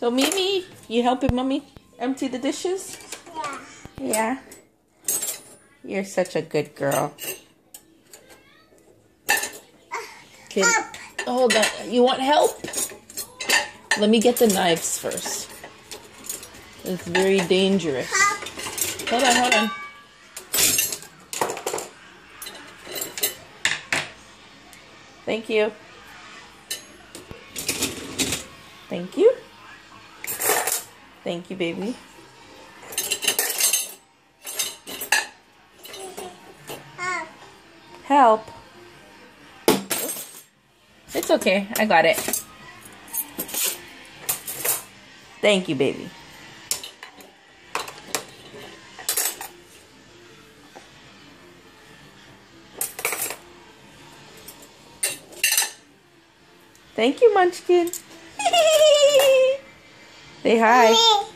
So Mimi, you helping Mommy empty the dishes? Yeah. Yeah. You're such a good girl. Okay. Hold on. You want help? Let me get the knives first. It's very dangerous. Hold on, hold on. Thank you. Thank you. Thank you, baby. Help. It's okay. I got it. Thank you, baby. Thank you, Munchkin. Say hi.